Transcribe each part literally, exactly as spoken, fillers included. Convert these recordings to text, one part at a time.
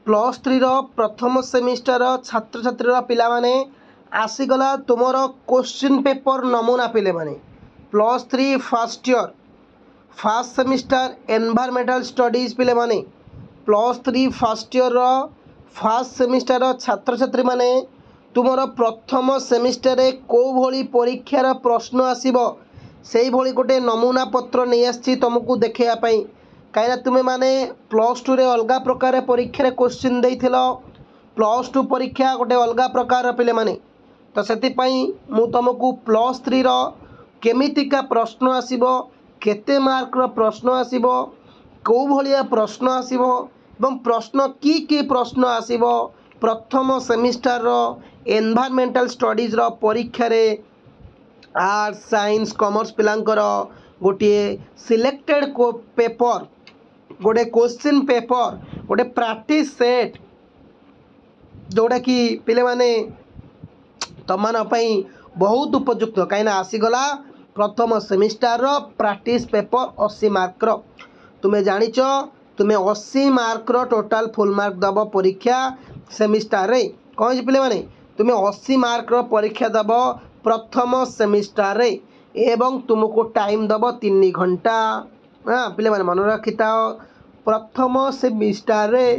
Plus three प्रथम semester छात्र छात्री पिला माने आसीगला तुमर क्वेश्चन पेपर नमूना पिले माने plus three first year first semester environmental studies पिले माने plus three first year first semester छात्र छात्री माने तुमर प्रथम सेमिस्टर को भली परीक्षार प्रश्न आसीबो सेही भली गोटे नमूना पत्र नहीं आसी तुमको देखापी कहीं तुम्हें माने प्लस टू रे अलग प्रकार परीक्षा क्वेश्चन देथिल प्लस टू परीक्षा गोटे अलग प्रकार पिले माने तो से मु तुमको प्लस थ्री रो केमितिका प्रश्न आसीबो केते मार्क रो प्रश्न आसीबो को भलिया प्रश्न आसीबो एवं प्रश्न की की प्रश्न आसीबो प्रथम सेमिस्टर रो एनवायरमेंटल स्टडीज रो परीक्षा रे आर्ट्स साइंस कॉमर्स पिलांकर गोटे सिलेक्टेड को पेपर गोटे क्वेश्चन पेपर गोटे प्रैक्टिस सेट जोड़ा कि पिले माने तुम बहुत उपयुक्त कहीं आसीगला प्रथम सेमिस्टर रो प्रैक्टिस पेपर अस्सी मार्क रो तुम्हें जानिच तुम्हें अस्सी मार्क रो टोटाल फुल मार्क दब परीक्षा सेमिस्टर रे कौन पिले माने तुम्हें अस्सी मार्क रो परीक्षा दब प्रथम सेमिस्टर रे एवं तुमको टाइम दब तीन घंटा हाँ पिले माने मन रखी था प्रथम सेमिस्टर रे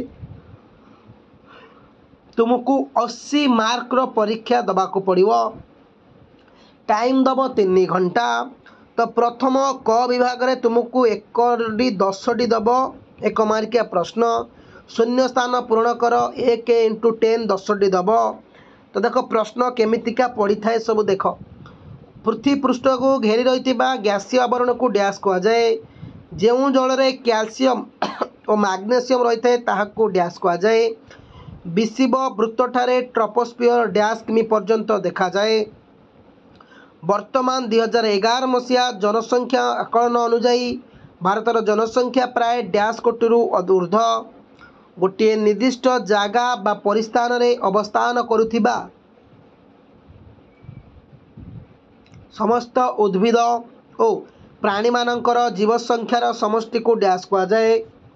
तुमको अस्सी मार्क रो परीक्षा दबा को पड़िवो टाइम दब तीन घंटा तो प्रथम क विभाग रे तुमको एक दसटी दब एक मार्किया प्रश्न शून्य स्थान पूर्ण कर एक इंटू टेन दसटी दब तो देख प्रश्न केमितिका पड़ी थाए सब देख पृथ्वी पृष्ठ को घेरी रही गैसीय आवरण को डैश कह जाए जो जल रे कैल्शियम और मैग्नेशियम रही है ताहाको डैश कह जाए विषुव वृत्त ठारे ट्रोपोस्फियर डैश किमी पर्यंत देखा जाए वर्तमान दुई हजार एगार मसीहा जनसंख्या आकलन अनुजाई भारतर जनसंख्या प्राय डैश कोटी रु ऊर्ध्व गोटे निर्दिष्ट जगह बा परिस्थान रे अवस्थान करुथिबा समस्त उद्भिद ओ प्राणी मानकर जीव संख्यार समष्टि को डैश कह जाए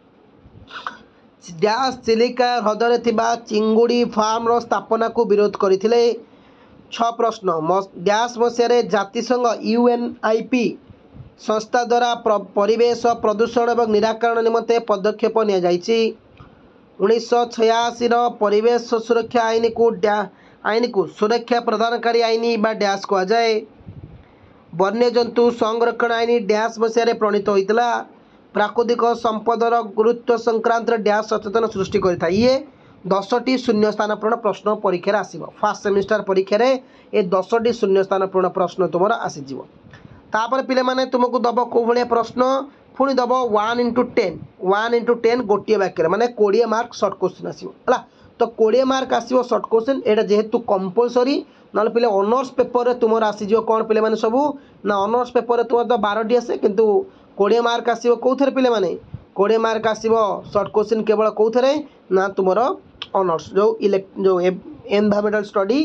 डैश चिलिका ह्रदरे थिबा चिंगुड़ी फार्म रो स्थापना को विरोध करथिले छ प्रश्न डैश मसीह जातिसंघ यूएनआईपी संस्था द्वारा परिवेश प्रदूषण और निराकरण निमंते पदक्षेप निया जायछि उन्नीस छियासी परिवेश सुरक्षा आईन को आईन को सुरक्षा प्रदानकारी आईन बा डैश कह जाए वन्यजंतु संरक्षण आईन डैश मसीह प्रणीत होता प्राकृतिक संपदर गुरुत्व संक्रांत डैश सचेतन सृष्टि करता ये दसटी शून्य स्थान पूर्ण प्रश्न परीक्षा आसव फास्ट सेमिस्टर परीक्षा ये दसटी शून्य स्थान पूर्ण प्रश्न तुम आसीज तापर पिले माने तुमको दब कौ भाया प्रश्न पुणी दब one into ten one into ten गोटे वाक्य माने कोड़े मार्क सर्ट क्वेश्चन आसला तो कोड़े मार्क आसो सर्ट क्वेश्चन एटा जेहेतु कंपलसरी ना पिले ऑनर्स पेपर तुम आसीज कौन पिले माने सबू ना ऑनर्स पेपर तुम तो बारटी आसे किंतु कोड़े मार्क आसो कौन पिले माने कोड़े मार्क आसो सर्ट क्वेश्चन केवल कौन ना तुम ऑनर्स जो इलेक्ट जो एनवायरमेंटल स्टडी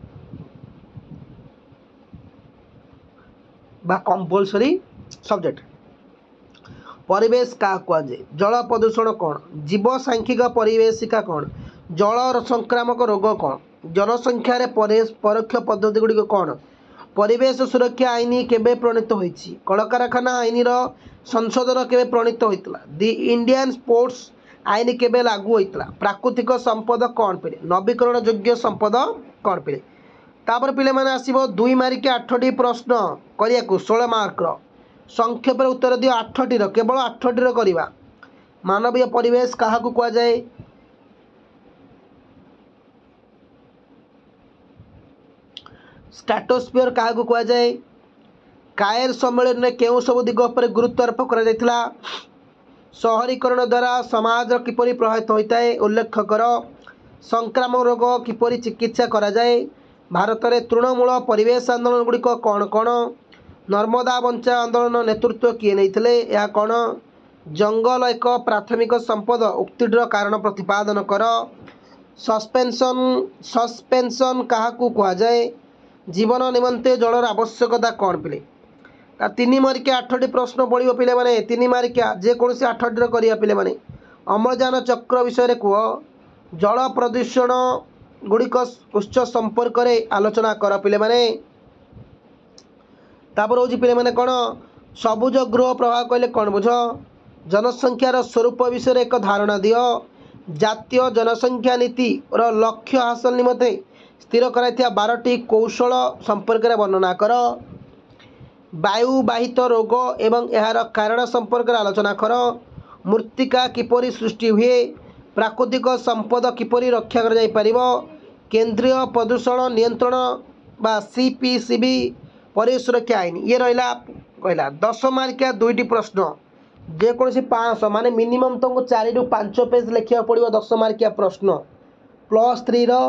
बा कंपलसरी सब्जेक्ट परिवेश क्या कहुए जल प्रदूषण कौन जीव सांख्यिक परिवेशिका कौन जल संक्रामक रोग कौन जनसंख्यार परोक्ष पद्धति गुड़िक कौन परिवेश सुरक्षा आईन केबे प्रणीत होइछि कलकारखाना आईन संशोधन केबे प्रणीत होइतला दि इंडियन स्पोर्ट्स आईन केबे लागू होइतला प्राकृतिक संपद कौन पिले नवीकरण योग्य संपद कौन पिले तापर पिले माने आसीबो दुई मार्क आठटी प्रश्न करिया को सोलह मार्क रो संक्षेप उत्तर दियो आठटी रो केवल आठटी रो करिवा मानवीय परिवेश काहाकू कहा जाए स्ट्राटोस्फियर काहाकू कहा जाए कायर सम्मेलन में केउ सब दिग पर गुरुत्व आरोप करा जायतिला शहरीकरण द्वारा समाज किपरि प्रभावित होता है उल्लेख कर संक्रामक रोग किपरि चिकित्सा करा जाए भारत में तृणमूल परिवेश आंदोलन गुड़िक कौन कौन नर्मदा बंचा आंदोलन नेतृत्व किए नहीं यह कौन जंगल एक प्राथमिक संपद उक्तिर कारण प्रतिपादन कर सस्पेंशन सस्पेंशन क्या कह जाए जीवन निमंते जलर आवश्यकता कौन पिले तीन मार्किया आठटी प्रश्न पड़ो पिले तीन मार्किया जेकोसी आठटी करिया पिले अम्लजान चक्र विषय कह जल प्रदूषण गुड़िक उच्च संपर्क में आलोचना कर पिले माने तापर हूँ पिले माने कौन सबुज गृह प्रभाव कहले कौन बुझ जनसंख्यार स्वरूप विषय एक धारणा दियो जातीय जनसंख्या नीति रो लक्ष्य हासिल निमते स्थिर कराइथिया बारटी कौशल संपर्क में वर्णना कर वायुवाहित रोग एवं यार कारण संपर्क में आलोचना कर मृत्तिका किपरि सृष्टि हुए प्राकृतिक संपद किपरि रक्षा कर जाई परिबो केंद्रीय प्रदूषण नियंत्रण बा सीपीसीबी परिवेश सुरक्षा आईन ये रहा कहला दस मार्किया दुईटी प्रश्न जेकोसी पाँच माने मिनिमम तुमको चारि रु पांच पेज लिखा पड़ो दस मार्किया प्रश्न प्लस थ्री रो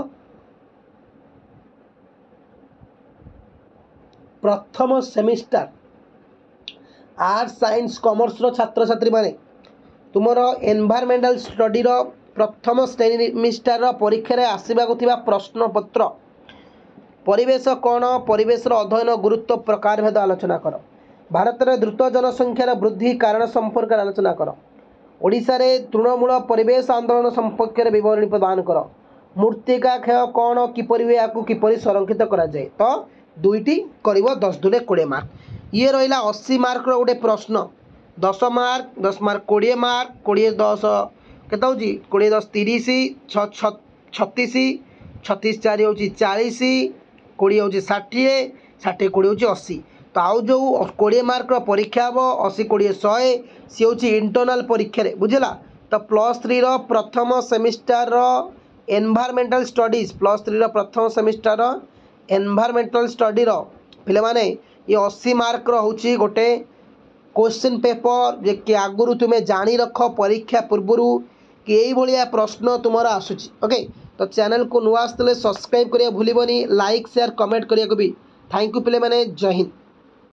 प्रथम सेमिस्टर आर्ट्स साइंस कॉमर्स रो छात्र छात्री माने तुमर एनवायरमेंटल स्टडी रो प्रथम सेमिस्टर रो परीक्षा रे आसीबा को थिबा प्रश्न पत्र परिवेश कौन परिवेश अध्ययन गुरुत्व प्रकार भेद आलोचना कर भारत में द्रुत जनसंख्यार वृद्धि कारण संपर्क में आलोचना कर ओडिशा रे तृणमूल परिवेश आंदोलन संपर्क में विवरणी प्रदान कर मृत्तिका क्षय कौन किपरि हुए या किपरि संरक्षित करा जाए तो दुईटी कर दस दुले कोड़े मार्क ये रहा अस्सी मार्क रो गोटे प्रश्न दस मार्क दस मार्क कोड़े मार्क कोड़े दस केते होची कोड़े दस तीस छत्तीस छत्तीस चार हूँ चालीस कोड़े हूँ षाठी षाठी कोड़े हूँ अस्सी तो आउ जो कोड़े मार्क परीक्षा हम अशी कोड़े शहे सी हूँ इंटरनाल परीक्षा बुझला तो प्लस थ्री रो प्रथम सेमिस्टर रो एनवायरमेंटल स्टडीज प्लस थ्री रो प्रथम सेमिस्टर रो एनवायरमेंटल स्टडी रो पिले माने ये अस्सी मार्क रो हूँ गोटे क्वेश्चन पेपर जे कि आगुरु तुम्हें जानी रख परीक्षा पूर्व कि यही भाया प्रश्न तुमर आसूची ओके तो चैनल को नुआ आसते सब्सक्राइब करिया भूलिबनी लाइक शेयर कमेंट करिया को भी थैंक यू पिले माने जय हिंद।